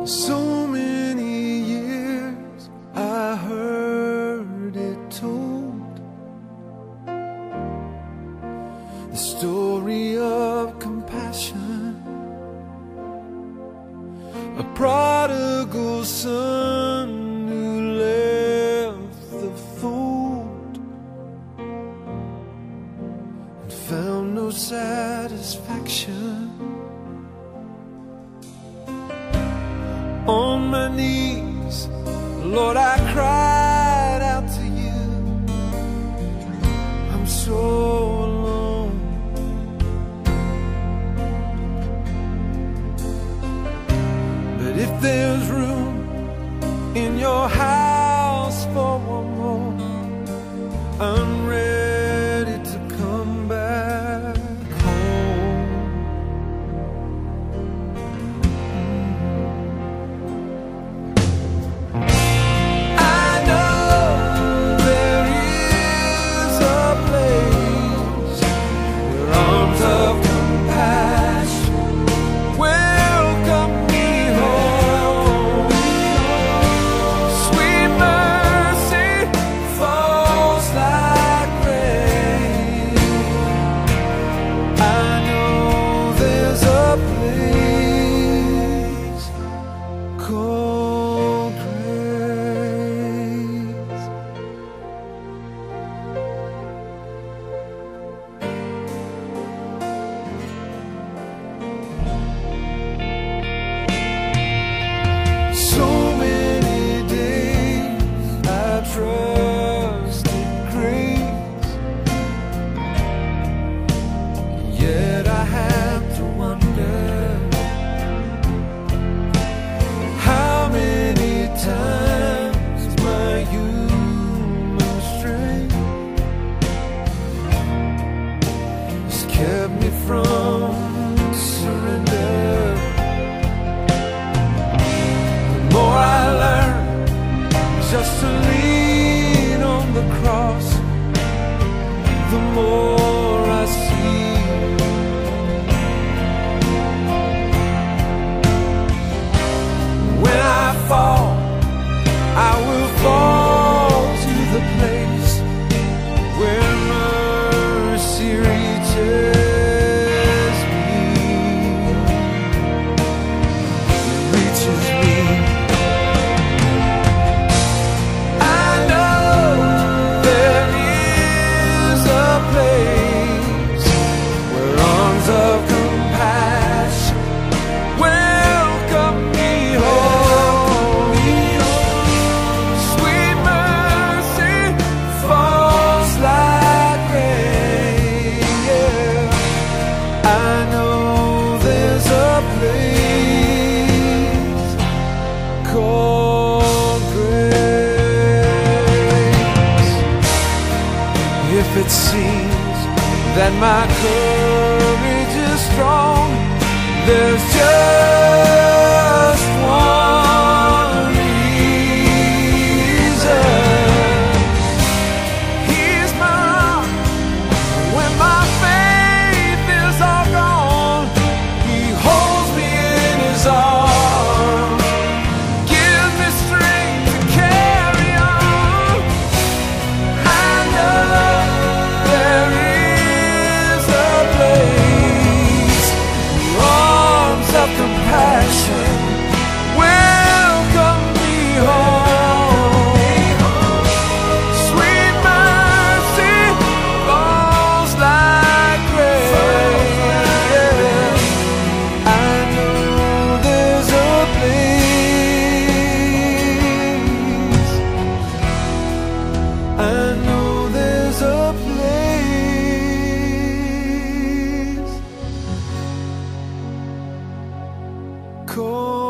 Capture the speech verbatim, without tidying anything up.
So many years I heard it told, the story of compassion, a prodigal son who left the fold and found no satisfaction. On my knees, Lord, I cried out to you. I'm so alone. But if there's room in your house for one more, I'm ready to come back home. Yet I have to wonder how many times my human strength has kept me from surrender. The more I learn just to lean on the cross, the more I see. Fall, I will fall to the place where mercy reaches me, reaches me. I know there is a place where arms of compassion welcome me home. If it seems that my courage is strong, there's just one reason. He's mine when my faith is all gone. He holds me in his arms, gives me strength to carry on. I know compassion welcome me home. Sweet mercy falls like rain. I know there's a place. I know there's a place called